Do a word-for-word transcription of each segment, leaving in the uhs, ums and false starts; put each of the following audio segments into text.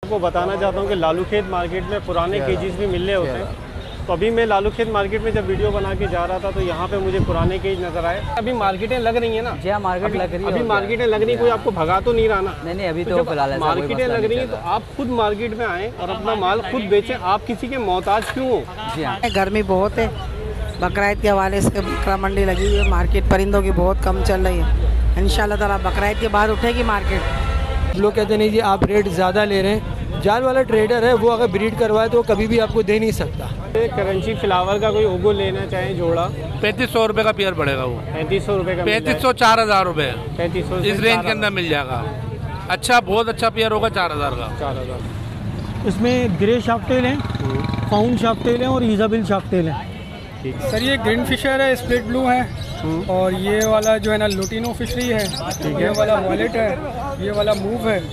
आपको बताना चाहता हूँ कि लालू खेत मार्केट में पुराने केजीज भी मिल रहे होते हैं। तो अभी मैं लालू खेत मार्केट में जब वीडियो बना के जा रहा था तो यहाँ पे मुझे पुराने केज नजर आए। अभी मार्केटें लग रही हैं ना? जी हाँ, मार्केट लग रही है। अभी मार्केटें लग रही, कोई आपको भगा तो नहीं रहा ना? नहीं नहीं, अभी तो तो फिलहाल मार्केटें लग रही हैं तो आप खुद मार्केट में आए और अपना माल खुद बेचें। आप किसी के मोहताज क्यों हो? जी हाँ, गर्मी बहुत है, बकरा ईद के हवाले से बकरा मंडी लगी हुई है। मार्केट परिंदों की बहुत कम चल रही है। इंशाल्लाह ताला बकरा ईद के बाद उठेगी मार्केट। लोग कहते नहीं जी आप रेट ज़्यादा ले रहे हैं। जाल वाला ट्रेडर है, वो अगर ब्रीड करवाए तो कभी भी आपको दे नहीं सकता। करंची फ्लावर का कोई ओगो लेना चाहे जोड़ा, पैंतीस सौ रुपये का पेयर पड़ेगा। वो पैंतीस सौ रुपये का, पैंतीस सौ चार हज़ार रुपये पैंतीस सौ इस रेंज के अंदर मिल जाएगा। अच्छा, बहुत अच्छा पेयर होगा, चार हज़ार का। चार हज़ार इसमें ग्रे शार्कटेल है, फाउंड शार्कटेल है और इजाबिल शार्कटेल है। सर ये ग्रीन फिशर है, स्प्लिट ब्लू है, और ये वाला जो है ना लुटिनो फिशरी है, ये वाला वॉलेट है, ये वाला मूव है।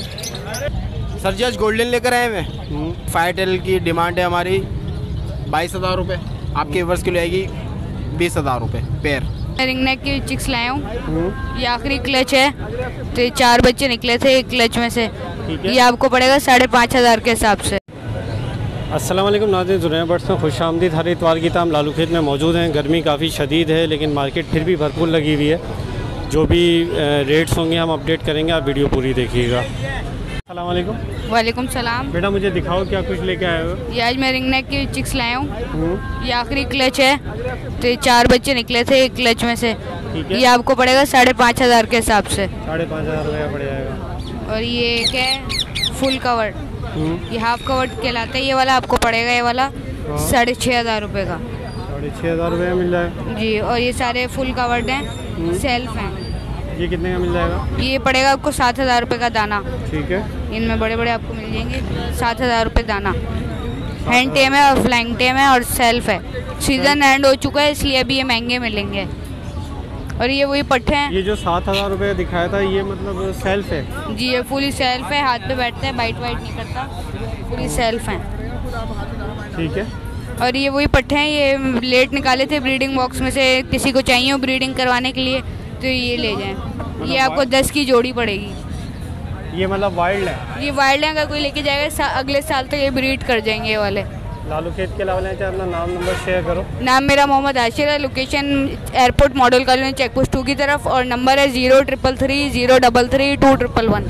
सर जी आज गोल्डन लेकर आए हैं। फाइटेल की डिमांड है हमारी बाईस हज़ार रुपये, आपके वर्ष की आएगी बीस हज़ार रुपये पेयर। रिंग नेक की चिक्स लाया हूँ, ये आखिरी क्लच है। तो ये चार बच्चे निकले थे एक क्लच में से, ये आपको पड़ेगा साढ़े पाँच हज़ार के हिसाब से। अस्सलाम वालेकुम नाज़रीन, जुनैद बर्ड्स में खुश आमदीद। हर इतवार की ताम लालू खेत में मौजूद हैं। गर्मी काफ़ी शदीद है लेकिन मार्केट फिर भी भरपूर लगी हुई है। जो भी रेट्स होंगे हम अपडेट करेंगे, आप वीडियो पूरी देखिएगा। अस्सलाम वालेकुम। वालेकुम सलाम। बेटा मुझे दिखाओ क्या कुछ लेके आए हो? ये आज मैं रिंग नेक की चिक्स लाया हूँ, ये आखिरी क्लच है। तो ये चार बच्चे निकले थे एक क्लच में से, ये आपको पड़ेगा साढ़े पाँच हज़ार के हिसाब से। साढ़े पाँच हज़ार रुपया पड़ जाएगा। और ये क्या है, फुल कवर्ड, ये हाफ कवर्ड कहलाता है। ये वाला आपको पड़ेगा, ये वाला साढ़े छः हज़ार रुपये का। साढ़े छः हज़ार रुपये मिल जाएगा जी। और ये सारे फुल कवर्ड हैं, सेल्फ हैं। ये कितने का मिल जाएगा? ये पड़ेगा आपको सात हज़ार रुपये का दाना। ठीक है, इनमें बड़े बड़े आपको मिल जाएंगे सात हज़ार रुपये दाना। हैंड टेम है और फ्लाइंग टेम है और सेल्फ है। सीज़न एंड हो चुका है इसलिए अभी ये महंगे मिलेंगे। और ये वही पट्टे हैं। ये जो सात हज़ार रुपये दिखाया था ये मतलब सेल्फ है? जी, ये फुली सेल्फ है, हाथ पे बैठते हैं, बाइट वाइट नहीं करता, पूरी सेल्फ है। ठीक है। और ये वही पट्टे हैं, ये लेट निकाले थे ब्रीडिंग बॉक्स में से, किसी को चाहिए हो ब्रीडिंग करवाने के लिए तो ये ले जाएं। ये आपको दस की जोड़ी पड़ेगी। ये मतलब वाइल्ड है? ये वाइल्ड है, अगर कोई लेके जाएगा सा, अगले साल तक ये ब्रीड कर जाएंगे ये वाले। लालू खेत के अलावा चाहे अपना नाम नंबर शेयर करो। नाम मेरा मोहम्मद आशिर है, location airport model colony check post two की तरफ, और नंबर है zero triple three zero double three two triple one.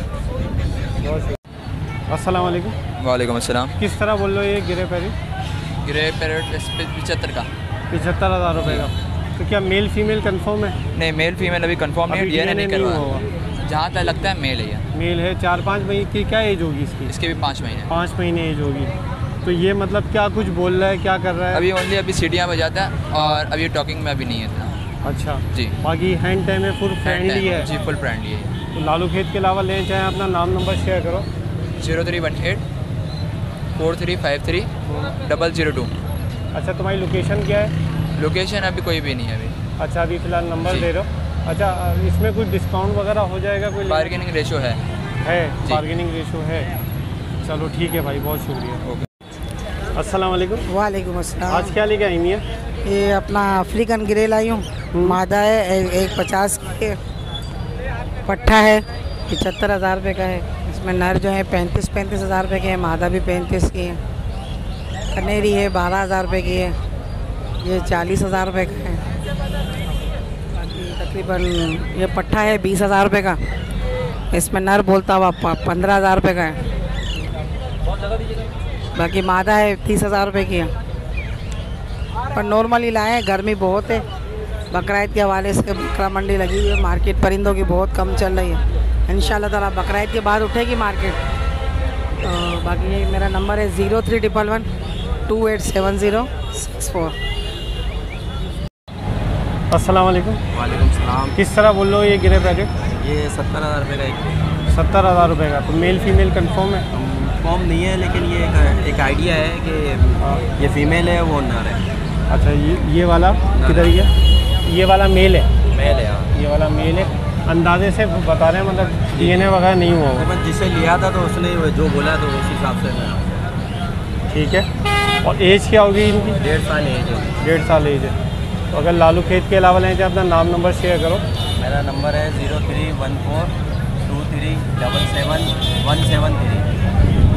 अस्सलाम वालेकुम। वालेकुम अस्सलाम। किस तरह बोल रहे हो? ये गिरे पैरेट? गिरे पैरेट पचहत्तर का। पचहत्तर हज़ार रुपये का। तो क्या मेल फीमेल कंफर्म है? नहीं, मेल फीमेल अभी कंफर्म नहीं है, डीएनए नहीं करवा। जहाँ तक लगता है मेल है ये। मेल है। चार पाँच महीने की क्या एज होगी इसकी? इसके भी पाँच महीने पाँच महीने एज होगी। तो ये मतलब क्या कुछ बोल रहा है, क्या कर रहा है? अभी ओनली अभी सीढ़ियाँ बजाता है और अभी टॉकिंग में अभी नहीं है इतना। अच्छा जी। बाकी हैंड टाइम है, फुल फ्रेंडली है? जी, फुल फ्रेंडली है। तो लालू खेत के अलावा लेना चाहें अपना नाम नंबर शेयर करो। Zero three one eight four three five three double zero two. अच्छा, तुम्हारी लोकेशन क्या है? लोकेशन अभी कोई भी नहीं है अभी। अच्छा, अभी फ़िलहाल नंबर दे रहे हो। अच्छा, इसमें कुछ डिस्काउंट वगैरह हो जाएगा? कोई बार्गेनिंग रेशो है? है, बार्गेनिंग रेशो है। चलो ठीक है भाई, बहुत शुक्रिया। ओके। अस्सलाम वालेकुम। वालेकुम अस्सलाम। आज क्या लेके आई है? ये अपना अफ्रीकन ग्रे लाई हूँ, मादा है, एक पचास की पट्ठा है, पचहत्तर हज़ार रुपये का है। इसमें नर जो है पैंतीस पैंतीस हज़ार रुपये के हैं, मादा भी पैंतीस की है। कनेरी है बारह हज़ार रुपये की है, ये चालीस हज़ार रुपये का है। तकरीबन ये पट्ठा है बीस हज़ार रुपये का। इसमें नर बोलता हुआ पंद्रह हज़ार रुपये का है। बाकी मादा है तीस हज़ार रुपये की है। पर नॉर्मली लाए हैं, गर्मी बहुत है। बकरा ईद के हवाले से बकरा मंडी लगी हुई है। मार्केट परिंदों की बहुत कम चल रही है। इंशाल्लाह ताला बकरा ईद के बाद उठेगी मार्केट। तो बाकी ये मेरा नंबर है zero three triple one two eight seven zero six four. अस्सलाम वालेकुम। वालेकुम सलाम। किस तरह बोल रहे हो? ये गिरे पैकेट ये सत्तर हज़ार रुपये का एक। सत्तर हज़ार रुपये का। तो मेल फीमेल कंफर्म है? फॉर्म नहीं है लेकिन ये एक, एक आइडिया है कि ये फीमेल है वो नर है। अच्छा, ये ये वाला किधर गया? ये वाला मेल है? मेल है हाँ। ये वाला मेल है। अंदाजे से बता रहे हैं, मतलब डीएनए वगैरह नहीं हुआ होगा? जिसे लिया था तो उसने जो बोला तो उस हिसाब से। ठीक है। और एज क्या होगी इनकी? डेढ़ साल एज है। डेढ़ साल एज है। तो अगर लालू खेत के अलावा लें तो अपना नाम नंबर शेयर करो। मेरा नंबर है zero three one four two three double seven one seven three.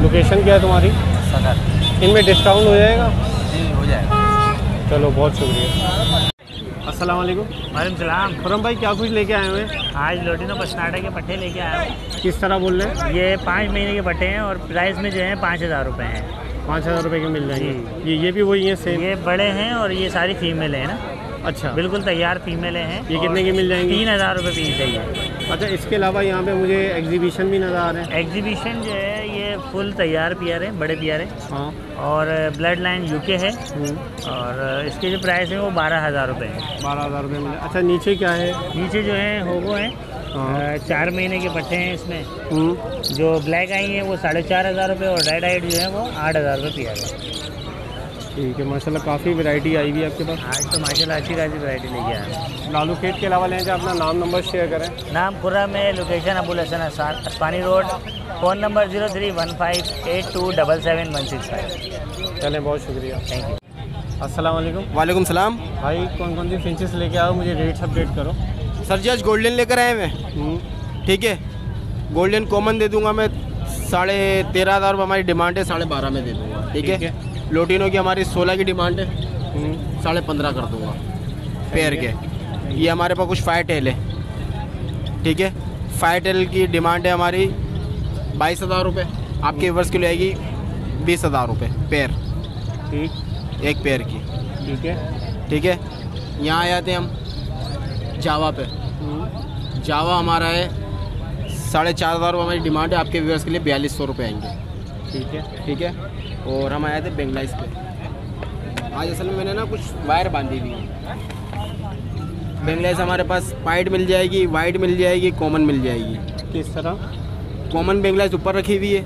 Location क्या है तुम्हारी? सदर। इनमें डिस्काउंट हो जाएगा? जी हो जाएगा। चलो बहुत शुक्रिया। अस्सलाम वालेकुम। वालेकुम सलाम। खुरम भाई क्या कुछ लेके आए हुए हैं? आज लोटिनो पसनाडा के पट्टे लेके आया हूँ। किस तरह बोल रहे हैं? ये पाँच महीने के पट्टे हैं और प्राइस में जो है पाँच हज़ार रुपये हैं। पाँच हज़ार रुपये के मिल जाएंगे। ये ये भी वही है सेम? ये बड़े हैं और ये सारी फीमेल हैं ना। अच्छा, बिल्कुल तैयार फीमेलें हैं। ये कितने की मिल जाएंगी? तीन हज़ार रुपये पीस चाहिए। अच्छा, इसके अलावा यहाँ पे मुझे एग्जीबिशन भी नज़र आ रहे हैं। एग्जीबिशन जो है ये फुल तैयार पियर है, बड़े पियर है। हाँ। और ब्लड लाइन यूके है और इसके जो प्राइस है वो बारह हज़ार रुपये है। बारह हज़ार रुपये मिले। अच्छा, नीचे क्या है? नीचे जो है होगो है। हाँ। चार महीने के पट्टे हैं इसमें। जो ब्लैक आई हैं वो साढ़े चार हज़ार रुपये और रेड आइड जो है वो आठ हज़ार रुपये पियर है। ठीक है, माशाल्लाह काफ़ी वैरायटी आई हुई है आपके पास। आज तो माशाल्लाह अच्छी खासी वैरायटी लेके आए। लालू खेत के अलावा लेंगे, अपना नाम नंबर शेयर करें। नाम खुर्रम है, location Abul Hasan Ispahani road, phone number zero three one five eight two double seven one six five. चलें, बहुत शुक्रिया, थैंक यू। अस्सलाम वालेकुम। वालेकुम सलाम। भाई कौन कौन सी फिंचेस लेके आओ, मुझे रेट्स अपडेट करो। सर जी आज गोल्डन लेकर आए हैं। ठीक है, गोल्डन कॉमन दे दूंगा मैं साढ़े तेरह हज़ार रुपये हमारी डिमांड है, साढ़े बारह में दे दूंगा। ठीक है, लोटिनो की हमारी सोलह की डिमांड है, साढ़े पंद्रह कर दूंगा पेयर के। ये हमारे पास कुछ फाइव टेल है। ठीक है, फाइव टेल की डिमांड है हमारी बाईस हज़ार रुपये, आपके वर्ष की आएगी बीस हज़ार रुपये पेयर। ठीक, एक पेयर की। ठीक है। ठीक है, यहाँ आ जाते हैं हम जावा पे। जावा हमारा है साढ़े चार हज़ार रुपये हमारी डिमांड है, आपके व्यूअर्स के लिए बयालीस सौ रुपये आएंगे। ठीक है। ठीक है, और हम आए थे बेंगलाइस पे। आज असल में मैंने ना कुछ वायर बांधी हुई है। बेंगलाइस हमारे पास वाइट मिल जाएगी, वाइट मिल जाएगी, कॉमन मिल जाएगी। किस तरह? कॉमन बेंगलाइस ऊपर रखी हुई है,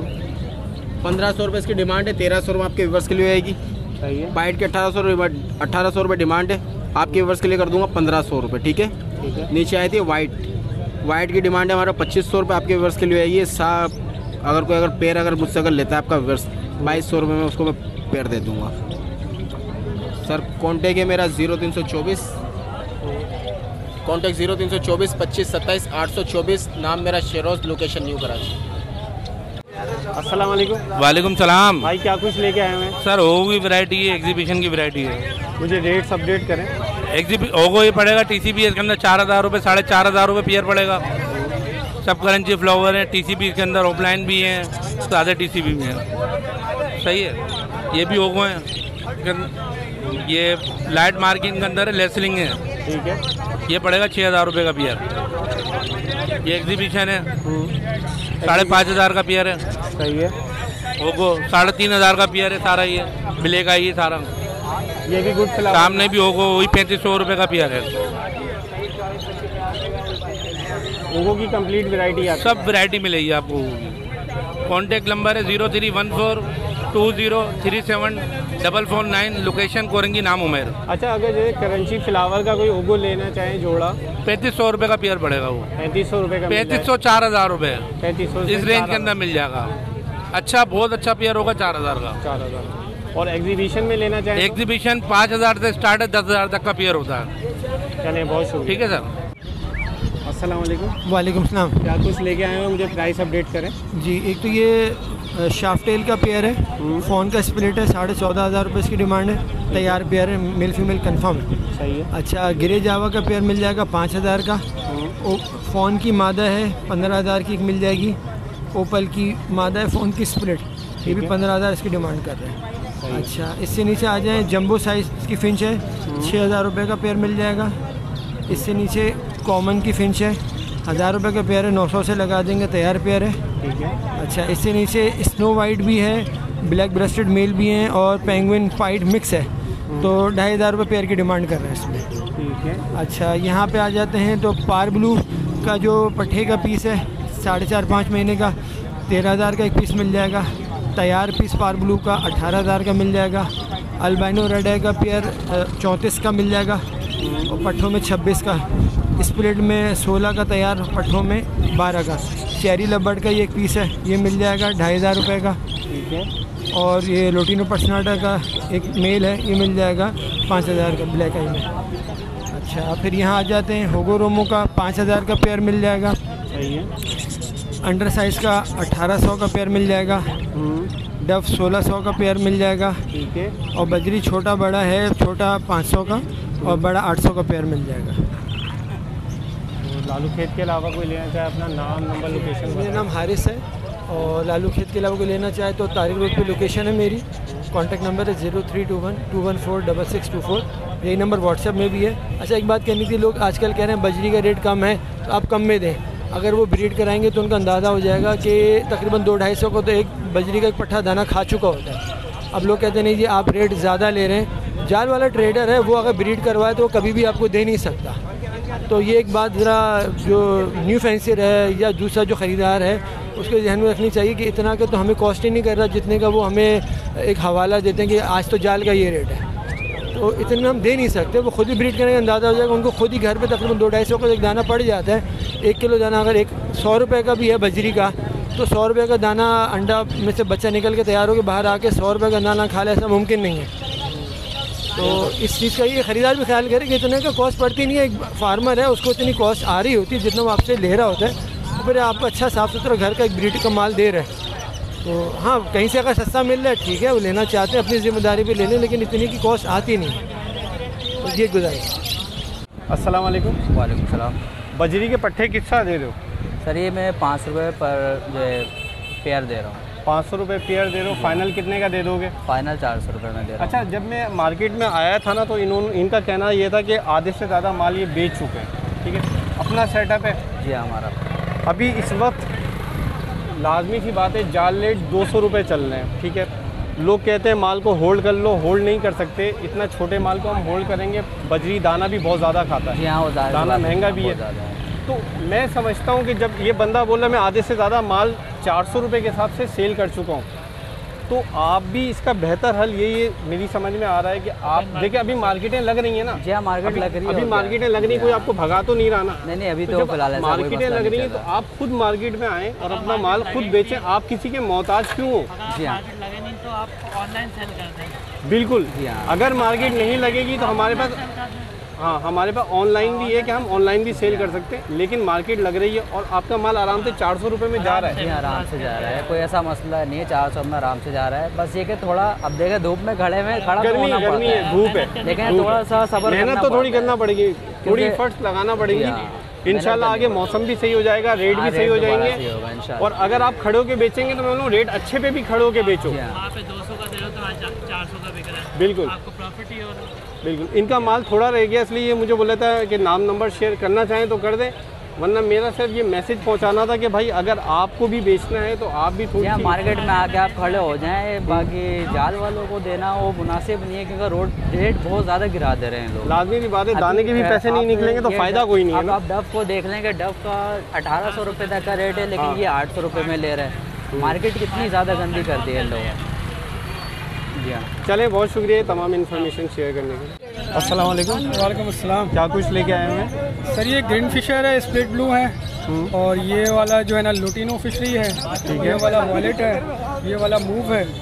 पंद्रह सौ रुपये इसकी डिमांड है, तेरह सौ रुपये आपके व्यूअर्स के लिए आएगी। सही है। वाइट के अठारह सौ रुपये अठारह सौ रुपये डिमांड है, आपके व्यूअर्स के लिए कर दूंगा पंद्रह सौ रुपये। ठीक है, ठीक है। नीचे आई थी वाइट, वाइट की डिमांड है हमारा पच्चीस सौ रुपये, आपके व्यूअर्स के लिए आएगी। साफ अगर कोई अगर पेयर अगर मुझसे अगर लेता है आपका व्यूअर्स, बाईस सौ रुपये में उसको मैं पेयर दे दूंगा। सर कॉन्टेक्ट है मेरा ज़ीरो तीन सौ चौबीस, कॉन्टेक्ट ज़ीरो तीन सौ चौबीस पच्चीस सत्ताईस आठ सौ चौबीस। नाम मेरा शेरोज, लोकेशन न्यू कराची। अस्सलाम वालेकुम। वालेकुम सलाम। भाई क्या कुछ लेके आए हुए हैं? सर ओगो की वैरायटी है, एग्जीबिशन की वैरायटी है। मुझे रेट्स अपडेट करें। एग्जीबि ओगो ये पड़ेगा टी सी बी इसके अंदर चार हज़ार रुपये, साढ़े चार हज़ार रुपये पेयर पड़ेगा। सब करंची फ्लावर है, टी सी बी इसके अंदर ऑफलाइन भी हैं, सादे टी सी बी भी हैं। सही है, ये भी ओगो हैं। ये लाइट मार्किंग के अंदर है, लेसलिंग है। ठीक है, ये पड़ेगा छः हज़ार रुपये का पेयर। ये एग्जीबिशन है, साढ़े पाँच हज़ार का पेयर है। सही है। ओगो साढ़े तीन हज़ार का पेयर है सारा, ये ब्लैक आई है सारा। ये भी गुड फ्लावर। सामने भी ओगो वही पैंतीस सौ रुपये का पेयर है। ओगो की कंप्लीट वैरायटी है, सब वैरायटी मिलेगी आपको। कॉन्टैक्ट नंबर है zero three one four two zero three seven double four nine, location Korangi, नाम उमेर। अच्छा, अगर जैसे करंची फ्लावर का कोई ओगो लेना चाहे जोड़ा, पैंतीस सौ रुपये का पेयर पड़ेगा वो। पैंतीस सौ रुपये का? पैंतीस सौ चार हज़ार रुपये पैंतीस सौ इस रेंज के अंदर मिल जाएगा। अच्छा, बहुत अच्छा पेयर होगा चार हज़ार का। चार हज़ार। और एग्जीबिशन में लेना चाहे? एग्जीबिशन पाँच हज़ार से स्टार्ट है, दस हज़ार तक का पेयर होता है। चलें, बहुत शुक्रिया। ठीक है सर। अस्सलाम वालेकुम। वालेकुम सलाम। क्या कुछ लेके आए हैं, मुझे प्राइस अपडेट करें। जी, एक तो ये शाफ्टेल का पेयर है, फ़ोन का स्प्लिट है, साढ़े चौदह हज़ार रुपये इसकी डिमांड है, तैयार पेयर है, मेल फीमेल कंफर्म है। सही है। अच्छा, गिरे जावा का पेयर मिल जाएगा पाँच हज़ार का। ओ, फ़ोन की मादा है, पंद्रह हज़ार की मिल जाएगी। ओपल की मादा है, फ़ोन की स्प्लिट, ये भी पंद्रह हज़ार इसकी डिमांड कर रहे हैं। अच्छा, इससे नीचे आ जाएँ, जंबो साइज़ की फिंच है, छः हज़ार रुपये का पेयर मिल जाएगा। इससे नीचे कॉमन की फिंच है, हज़ार रुपये का पेयर है, नौ सौ से लगा देंगे, तैयार पेयर है। ठीक है। अच्छा, इससे नीचे स्नो वाइट भी है, ब्लैक ब्रेस्टेड मेल भी हैं और पेंगुइन फाइट मिक्स है, तो ढाई हज़ार रुपये पेयर की डिमांड कर रहे हैं इसमें। ठीक है। अच्छा, यहाँ पे आ जाते हैं तो पार ब्लू का जो पट्टे का पीस है, साढ़े चार पाँच महीने का, तेरह हज़ार का एक पीस मिल जाएगा। तैयार पीस पार ब्लू का अठारह हज़ार का मिल जाएगा। अल्बाइनो रेड आई का पेयर चौंतीस का मिल जाएगा और पट्ठों में छब्बीस का। स्प्लिट में सोलह का, तैयार पट्ठों में बारह का। चेरी लबर्ड का ये एक पीस है, ये मिल जाएगा ढाई हज़ार रुपये का। ठीक है। और ये लोटिनो पर्सनाटा का एक मेल है, ये मिल जाएगा पाँच हज़ार का ब्लैक आई में। अच्छा, फिर यहाँ आ जाते हैं होगो रोमो का पाँच हज़ार का पेयर मिल जाएगा। सही है। अंडर साइज़ का अठारह सौ का पेयर मिल जाएगा, डव सोलह सौ का पेयर मिल जाएगा, ठीक है। और बजरी छोटा बड़ा है, छोटा पाँच सौ का और बड़ा आठ सौ का पेयर मिल जाएगा। तो लालू खेत के अलावा कोई लेना चाहे अपना नाम, नंबर, लोकेशन? मेरा नाम हारिस है और लालू खेत के अलावा कोई लेना चाहे तो तारिक रोड पे लोकेशन है मेरी। कॉन्टैक्ट नंबर है zero three two one two one four double six two four. यही नंबर व्हाट्सएप में भी है। अच्छा, एक बात कहनी थी, लोग आजकल कह रहे हैं बजरी का रेट कम है तो आप कम में दें। अगर वो ब्रीड कराएंगे तो उनका अंदाज़ा हो जाएगा कि तकरीबन दो ढाई सौ को तो एक बजरी का एक पट्ठा दाना खा चुका होता है। अब लोग कहते हैं नहीं जी आप रेट ज़्यादा ले रहे हैं। जाल वाला ट्रेडर है वो अगर ब्रीड करवाए तो वो कभी भी आपको दे नहीं सकता। तो ये एक बात ज़रा जो न्यू फैंसर है या दूसरा जो ख़रीदार है उसके ध्यान में रखनी चाहिए कि इतना का तो हमें कॉस्ट ही नहीं कर रहा जितने का वो हमें एक हवाला देते हैं कि आज तो जाल का ये रेट है, तो इतने में हम दे नहीं सकते। वो खुद ही ब्रीड करने का अंदाज़ा हो जाएगा। उनको खुद ही घर पे तकरीबन दो ढाई सौ का एक दाना पड़ जाता है। एक किलो दाना अगर एक सौ रुपये का भी है बजरी का, तो सौ रुपये का दाना अंडा में से बच्चा निकल के तैयार होकर बाहर आके सौ रुपये का दाना खा ले, ऐसा मुमकिन नहीं है। तो इस चीज़ का ये ख़रीदार भी ख्याल करे कि इतने का कॉस्ट पड़ती नहीं है। एक फार्मर है उसको इतनी कॉस्ट आ रही होती है जितना वो आपसे ले रहा होता है, तो फिर आपको अच्छा साफ़ सुथरा घर का एक ब्रीड का माल दे रहे हैं। तो हाँ, कहीं से अगर सस्ता मिल रहा है ठीक है, वो लेना चाहते हैं अपनी ज़िम्मेदारी पे ले लें, लेकिन इतनी की कॉस्ट आती नहीं। तो ये गुजारिश। अस्सलाम वालेकुम। वालेकुम सलाम। बजरी के पट्टे कितना दे रहे हो? सर ये मैं पाँच रुपये पर जो है पेयर दे रहा हूँ। पाँच सौ रुपये पेयर दे रहे हो, फाइनल कितने का दे दोगे? फाइनल चार सौ रुपये में दे रहा हूँ। अच्छा, जब मैं मार्केट में आया था ना तो इन्होंने इनका कहना ये था कि आधे से ज़्यादा माल ये बेच चुके हैं, ठीक है। अपना सेटअप है जी हमारा। अभी इस वक्त लाजमी सी बात है, जाल रेट दो सौ रुपये चल रहे हैं, ठीक है। लोग कहते हैं माल को होल्ड कर लो, होल्ड नहीं कर सकते। इतना छोटे माल को हम होल्ड करेंगे, बजरी दाना भी बहुत ज़्यादा खाता है, हाँ, वो दाना महंगा भी है। तो मैं समझता हूँ कि जब ये बंदा बोला मैं आधे से ज़्यादा माल चार सौ रुपये के हिसाब से सेल कर चुका हूँ, तो आप भी इसका बेहतर हल ये ये मेरी समझ में आ रहा है कि आप देखिए अभी मार्केटें लग रही हैं ना। जी हाँ, मार्केट लग रही है। अभी मार्केटें लग रगी, कोई आपको भगा तो नहीं रहा ना? नहीं नहीं, अभी तो तो फिलहाल ऐसा कोई मार्केटें लग रही हैं तो आप खुद मार्केट में आएँ और अपना माल खुद बेचें। आप किसी के मोहताज क्यों हो? जी हाँ, तो आप ऑनलाइन सेल करते हैं? बिल्कुल। जी हाँ। अगर मार्केट नहीं लगेगी तो हमारे पास हाँ हमारे पास ऑनलाइन भी है कि हम ऑनलाइन भी सेल कर सकते हैं, लेकिन मार्केट लग रही है और आपका माल आराम से चार सौ रुपये में जा रहा है। जी आराम से जा रहा है, कोई ऐसा मसला नहीं है, चार सौ में आराम से जा रहा है। बस ये कि थोड़ा अब देखे धूप में खड़े में खड़ा तो होना गर्मी है, धूप है, लेकिन थोड़ा सा सब्र मेहनत तो थोड़ी करना पड़ेगी, थोड़ी एफर्ट्स लगाना पड़ेगी। इंशाल्लाह आगे मौसम भी सही हो जाएगा, रेट भी सही हो जाएंगे। और अगर आप खड़े होके बेचेंगे तो मैं बोलूँ रेट अच्छे पे भी खड़े होके बेचो। वहाँ पे दो सौ का दे रहे हो तो आज चार सौ का बिक रहा है, बिल्कुल आपको प्रॉफिट ही हो रहा है। बिल्कुल। इनका माल थोड़ा रह गया इसलिए ये मुझे बोला था कि नाम नंबर शेयर करना चाहें तो कर दें, वरना मेरा सिर्फ ये मैसेज पहुंचाना था कि भाई अगर आपको भी बेचना है तो आप भी थोड़ी मार्केट में आके आप खड़े हो जाएं। बाकी जाल वालों को देना वो मुनासिब नहीं है क्योंकि रोड रेट बहुत ज़्यादा गिरा दे रहे हैं लोग। लाजमी की बात है, दाने के भी पैसे नहीं निकलेंगे तो फ़ायदा कोई नहीं है ना। आप डव को देख लेंगे, डव का अठारह सौ रुपये तक का रेट है, लेकिन ये आठ सौ रुपये में ले रहे हैं। मार्केट कितनी ज़्यादा गंदी कर दी है लोग। जी हाँ, चले, बहुत शुक्रिया तमाम इन्फॉर्मेशन शेयर करने के लिए। अस्सलाम वालेकुम। वालेकुम अस्सलाम। क्या कुछ लेके आए हैं? सर ये ग्रीन फिशर है, स्प्लिट ब्लू है, और ये वाला जो है ना लुटिनो फिशरी है, ये वाला वॉलेट है, ये वाला मूव है,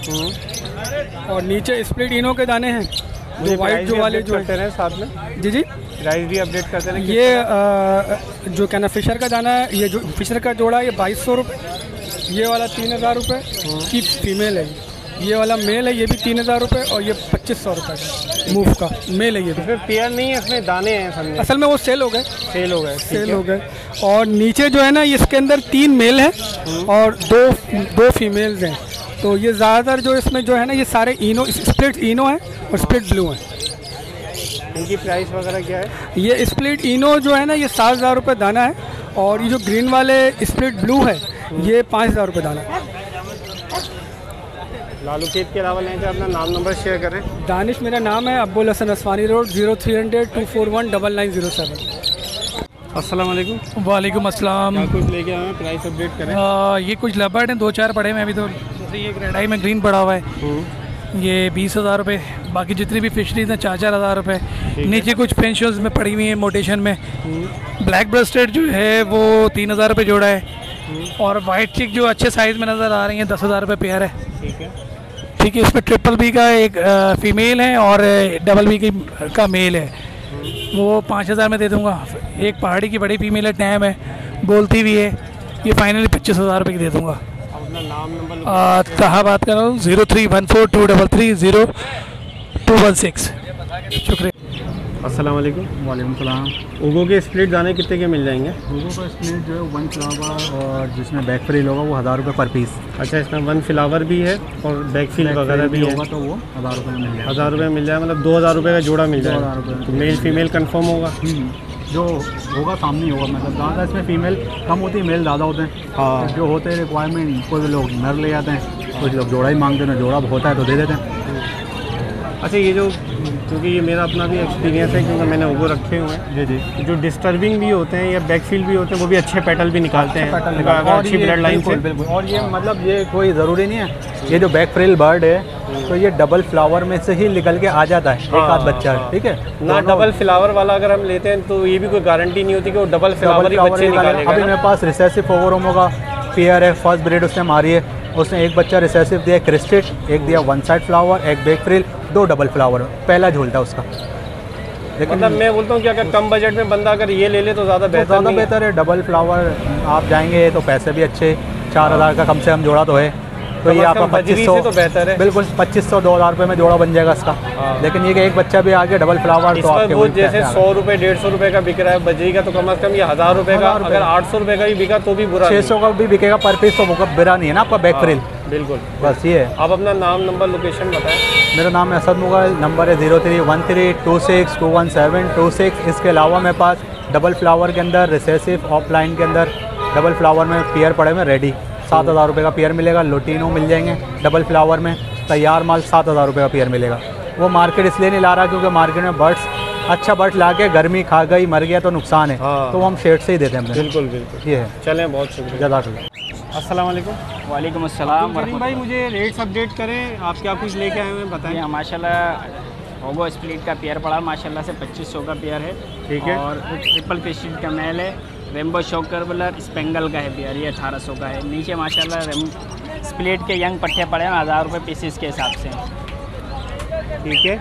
और नीचे स्प्लिट इनो के दाने हैं जो वाइट जो वाले जो करते रहे साथ में। जी जी, प्राइस भी अपडेट करते रहे। ये आ, जो क्या ना फिशर का दाना है, ये जो फिशर का जोड़ा है ये बाईस सौ रुपये, ये वाला तीन हज़ार रुपये की फीमेल है, ये वाला मेल है, ये भी तीन हज़ार रुपये, और ये पच्चीस सौ रुपये का मूव का मेल है। ये तो फिर पेयर नहीं है, इसमें दाने हैं सामने। असल में वो सेल हो गए, सेल हो गए सेल हो गए। और नीचे जो है ना इसके अंदर तीन मेल हैं और दो दो फीमेल्स हैं। तो ये ज़्यादातर जो इसमें जो है ना ये सारे इनो स्प्लिट इनो है और स्प्लिट ब्लू है। इनकी प्राइस वगैरह क्या है? ये स्प्लिट इनो जो है ना ये सात हज़ार रुपये दाना है, और ये जो ग्रीन वाले स्प्लिट ब्लू है ये पाँच हज़ार रुपये दाना है। लालू खेत के अलावा लें अपना नाम नंबर शेयर करें। दानिश मेरा नाम है, Abul Hasan Ispahani road, zero three hundred two four one double nine zero seven. अस्सलाम वालेकुम। वालेकुम अस्सलाम। क्या कुछ लेके आए हैं, प्राइस अपडेट करें। आ, ये कुछ लबर्ड हैं, दो चार पड़े हैं अभी तो। जैसे ये ग्रेडाई में ग्रीन पड़ा हुआ है, ये बीस हज़ार रुपये। बाकी जितनी भी फिशरीज हैं चार चार हज़ार रुपये। नीचे कुछ पेंशल्स में पड़ी हुई हैं मोटेशन में। ब्लैक ब्रेस्टेड जो है वो तीन हज़ार रुपये जोड़ा है, और वाइट चिक जो अच्छे साइज़ में नज़र आ रही है दस हज़ार रुपये पेयर है। ठीक है, ठीक है। इसमें ट्रिपल बी का एक फ़ीमेल है और डबल बी की का मेल है, वो पाँच हज़ार में दे दूँगा। एक पहाड़ी की बड़ी फीमेल है, टैम है, बोलती भी है। ये फाइनली पच्चीस हज़ार रुपये की दे दूँगा। अपना नाम नंबर आ, कहाँ बात कर रहा हूँ, zero three one four two double three zero two one six. शुक्रिया। अस्सलाम वालेकुम। वालेकुम सलाम। ओगो के स्प्लिट दाने कितने के मिल जाएंगे? ओगो का स्प्लिट जो है वन फ्लावर और जिसमें बैक फ्रिल होगा वो हज़ार रुपये पर पीस। अच्छा, इसमें वन फ्लावर भी है और बैक फिल वगैरह भी है, होगा तो वो हज़ार रुपये में मिल जाएगा। हज़ार रुपये मिल जाए, मतलब दो हज़ार रुपये का जोड़ा मिल जाएगा। तो मेल फीमेल कंफर्म होगा? जो होगा सामने ही होगा, मतलब ज़्यादा इसमें फीमेल कम होती है, मेल ज़्यादा होते हैं। हाँ, जो होते हैं रिक्वायरमेंट, कोई लोग नर ले जाते हैं, कुछ लोग जोड़ा ही मांगते हैं, जोड़ा होता है तो दे देते हैं। अच्छा, ये जो, क्योंकि ये मेरा अपना भी एक्सपीरियंस है क्योंकि मैंने ओगो रखे हुए हैं। जी जी। जो डिस्टर्बिंग भी होते हैं या बैकफील्ड भी होते हैं वो भी अच्छे पेटल भी निकालते हैं, पेटल अगर अच्छी ब्लड लाइन से। बिल्कुल। और ये मतलब ये कोई ज़रूरी नहीं है, ये जो बैक फ्रिल बर्ड है तो ये डबल फ्लावर में से ही निकल के आ जाता है, एक आध बच्चा, ठीक है ना। डबल फ्लावर वाला अगर हम लेते हैं तो ये भी कोई गारंटी नहीं होती कि वो डबल फ्लावर ही बच्चे निकालेगा। अभी मेरे पास रिसेसिव फोगोरोमो का पेयर है, फर्स्ट ब्रीड उसने मारी है, उसने एक बच्चा रिसेसिव दिया क्रिस्टेड, एक दिया वन साइड फ्लावर, एक बैक फ्रिल, दो डबल फ्लावर, पहला झूलता उसका। लेकिन मतलब मैं बोलता हूँ कि अगर कम बजट में बंदा अगर ये ले ले तो ज़्यादा बेहतर ज़्यादा बेहतर है। डबल फ्लावर आप जाएंगे तो पैसे भी अच्छे, चार हज़ार का कम से कम जोड़ा तो है, तो ये आपका पच्चीस सौ तो बेहतर है। बिल्कुल पच्चीस सौ दो हज़ार रुपये में जोड़ा बन जाएगा इसका। लेकिन ये कि एक बच्चा भी आ गया डबल फ्लावर तो आपके वो जैसे सौ रुपये डेढ़ सौ रुपये का बिक रहा है बजरी का, तो कम अज़ कम ये हज़ार रुपये का, अगर आठ सौ रुपये का भी बिका तो भी बुरा, छः सौ का भी बिकेगा पर पीस तो बुरा नहीं है ना आपका बैक फ्रिल। बिल्कुल, बस ये है। आप अपना नाम नंबर लोकेशन बताएं। मेरा नाम है असद मुगल, नंबर है zero three one three two six two one seven two six. इसके अलावा मेरे पास डबल फ्लावर के अंदर, रिसेसिव ऑफलाइन के अंदर डबल फ्लावर में पेयर पड़े हुए रेडी, सात हज़ार रुपये का पेयर मिलेगा। लोटिनो मिल जाएंगे डबल फ्लावर में, तैयार माल सात हज़ार रुपये का पेयर मिलेगा। वो मार्केट इसलिए नहीं ला रहा क्योंकि मार्केट में बर्ड्स अच्छा बर्ड ला के गर्मी खा गई मर गया तो नुकसान है। हाँ। तो वो हम शेड से ही देते हैं। बिल्कुल बिल्कुल, ये है। चलें, बहुत शुक्रिया, जज़ाकल्लाह। अस्सलाम वालेकुम। वालेकुम अस्सलाम। करीम भाई, मुझे रेट्स अपडेट करें, आप क्या कुछ लेके आए हैं बताएं। माशाल्लाह ओगो स्प्लिट का पेयर पड़ा माशाल्लाह से पच्चीस सौ का पेयर है, ठीक है। और ट्रिपल फिशिंग का मेल है, रेम्बो शॉकरबलर स्पेंगल का है पेयर, ये अठारह सौ का है। नीचे माशाल्लाह रेम स्प्लिट के यंग पट्टे पड़े हैं हज़ार रुपये पीसीस के हिसाब से, ठीक है।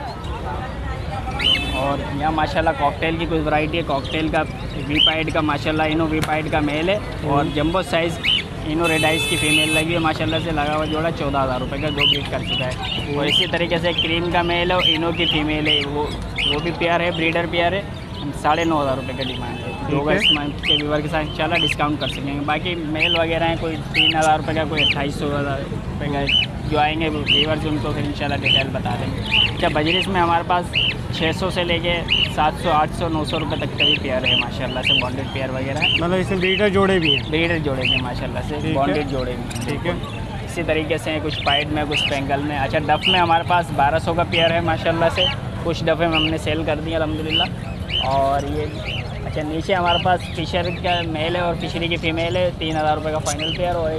और यहाँ माशाल्लाह कॉकटेल की कुछ वैरायटी है। कॉकटेल का वी पाइड का माशाल्लाह इनो वी पाइड का मेल है, और जंबो साइज़ इनो रेडाइस की फीमेल लगी है माशाल्लाह से, लगा हुआ जोड़ा चौदह हज़ार रुपये का, दो ब्रीड कर चुका है। और इसी तरीके से क्रीम का मेल है और इनो की फ़ीमेल है, वो वो भी पेयर है, ब्रीडर पेयर है, साढ़े नौ हज़ार रुपये का डिमांड है। लोग इस मंथ के व्यूवर के साथ इंशाल्लाह डिस्काउंट कर सकेंगे। बाकी मेल वगैरह हैं, कोई तीन हज़ार रुपये का, कोई अट्ठाईस सौ हज़ार रुपये का, जो आएंगे व्यूवर्स उनको फिर इंशाल्लाह डिटेल बता देंगे। अच्छा, बजरिस में हमारे पास छः सौ से लेके सात सौ आठ सौ नौ सौ रुपये तक का भी पेयर है माशाल्लाह से, बॉन्डेड पेयर वगैरह है। मतलब इसमें ब्रीडर जोड़े भी हैं? ब्रीडर जोड़े भी माशाल्लाह से, बॉन्डेड जोड़े भी, ठीक है। इसी तरीके से कुछ पाइड में, कुछ पेंगल में। अच्छा, डफ़ में हमारे पास बारह सौ का पेयर है माशाल्लाह से, कुछ डफ़े में हमने सेल कर दिया अल्हम्दुलिल्लाह। और ये अच्छा, नीचे हमारे पास फिशर का मेल है और फिशरी की फ़ीमेल है, तीन हज़ार रुपये का फाइनल पेयर, और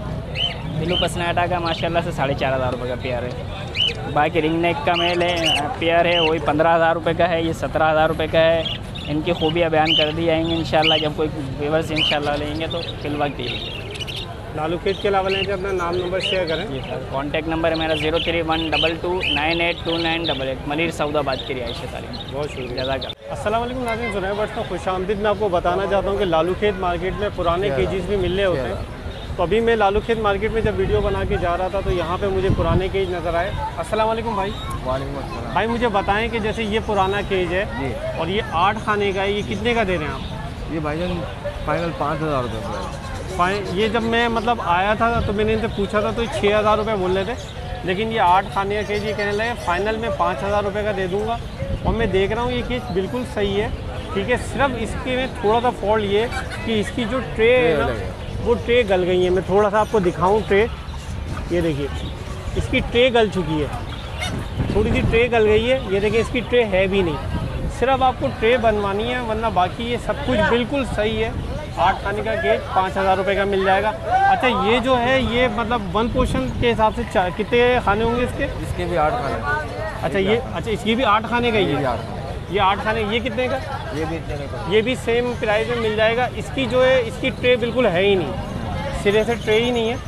एक ब्लू पसनाटा का माशाल्लाह से साढ़े चार हज़ार रुपये का पेयर है। बाकी रिंग नेक का मेल है पेयर है, वही पंद्रह हज़ार रुपये का है, ये सत्रह हज़ार रुपये का है। इनकी खूबियाँ बयान कर दी जाएंगी इंशाल्लाह, जब कोई व्यूअर्स इंशाल्लाह लेंगे तो फिल वक्त ये। लालू खेत के अलावा लेंगे, अपना नाम नंबर शेयर करें। जी सर, कॉन्टैक्ट नंबर है मेरा zero three one double two nine eight two nine double eight, Malir Saudabad की रिहाइश तालीम। बहुत शुक्रिया, जज़ाकल्लाह। अस्सलाम वालेकुम नाज़रीन, जुनैद बर्ड्स का खुशामदीद। मैं आपको बताना चाहता हूँ कि लालू खेत मार्केट में पुराने केजेस भी मिल रहे होते हैं। तो अभी मैं लालू खेत मार्केट में जब वीडियो बना के जा रहा था तो यहाँ पे मुझे पुराने केज नज़र आए। अस्सलाम वालेकुम भाई। वालेकुम अस्सलाम। भाई मुझे बताएं कि जैसे ये पुराना केज है जी, और ये आठ खाने का है, ये कितने का दे रहे हैं आप? ये भाईजान फाइनल पाँच हज़ार रुपये का। फाइन ये जब मैं मतलब आया था तो मैंने इनसे पूछा था तो छः हज़ार रुपये बोल रहे थे, लेकिन ये आठ खाने का केज ये कहने लगे फाइनल में पाँच हज़ार रुपये का दे दूँगा। और मैं देख रहा हूँ ये केज बिल्कुल सही है, ठीक है। सिर्फ इसके में थोड़ा सा फॉल्ट ये कि इसकी जो ट्रे है ना, वो ट्रे गल गई है। मैं थोड़ा सा आपको दिखाऊं ट्रे, ये देखिए इसकी ट्रे गल चुकी है, थोड़ी सी ट्रे गल गई है। ये देखिए इसकी ट्रे है भी नहीं, सिर्फ आपको ट्रे बनवानी है, वरना बाकी ये सब कुछ बिल्कुल सही है। आठ खाने का केज पाँच हज़ार रुपये का मिल जाएगा। अच्छा, ये जो है ये मतलब वन पोर्शन के हिसाब से चार कितने खाने होंगे इसके? इसके भी आठ खाने। अच्छा ये अच्छा इसकी भी आठ खाने का ही है, ये आठ खाने। ये कितने का? ये भी इतने का। ये भी सेम प्राइस में मिल जाएगा। इसकी जो है इसकी ट्रे बिल्कुल है ही नहीं, सिरे से ट्रे ही नहीं है,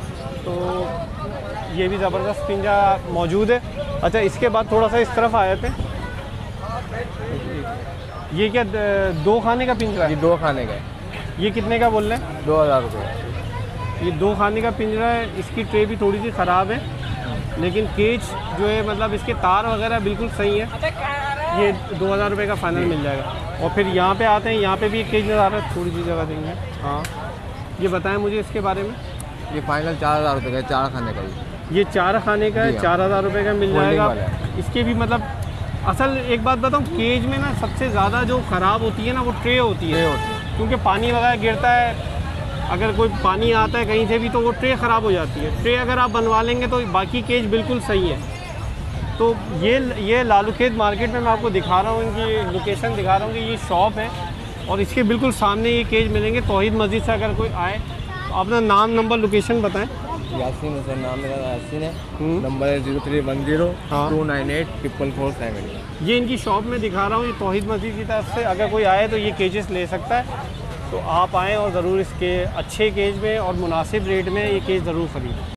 तो ये भी ज़बरदस्त पिंजा मौजूद है। अच्छा, इसके बाद थोड़ा सा इस तरफ आए थे, ये क्या दो खाने का पिंजरा है? ये दो खाने का है। ये कितने का बोल रहे हैं? दो हज़ार रुपये। ये दो खाने का पिंजरा है, इसकी ट्रे भी थोड़ी सी ख़राब है, लेकिन केज जो है मतलब इसके तार वगैरह बिल्कुल सही है। ये दो हज़ार रुपये का फाइनल मिल जाएगा। और फिर यहाँ पे आते हैं, यहाँ पे भी एक केज नज़र आ रहा है, थोड़ी सी जगह देंगे। हाँ, ये बताएं मुझे इसके बारे में। ये फाइनल चार हज़ार रुपये का, चार खाने का ही। ये चार खाने का है, चार हज़ार रुपये का मिल जाएगा। इसके भी मतलब असल एक बात बताऊँ, केज में ना सबसे ज़्यादा जो ख़राब होती है ना वो ट्रे होती है, क्योंकि पानी वगैरह गिरता है, अगर कोई पानी आता है कहीं से भी तो वो ट्रे ख़राब हो जाती है। ट्रे अगर आप बनवा लेंगे तो बाकी केज बिल्कुल सही है। तो ये ये लालू खेत मार्केट में मैं आपको दिखा रहा हूँ, इनकी लोकेशन दिखा रहा हूँ कि ये शॉप है और इसके बिल्कुल सामने ये केज मिलेंगे। तौहीद मस्जिद से अगर कोई आए तो अपना नाम, नंबर, लोकेशन बताएं। यासीन हुसैन नाम मेरा, यासीन है। नंबर है zero three one zero two nine eight triple four seven. ये इनकी शॉप में दिखा रहा हूँ, ये तौहीद मस्जिद की तरफ से अगर कोई आए तो ये केजेस ले सकता है। तो आप आएँ और ज़रूर इसके अच्छे केज में और मुनासिब रेट में ये केज ज़रूर ख़रीदें।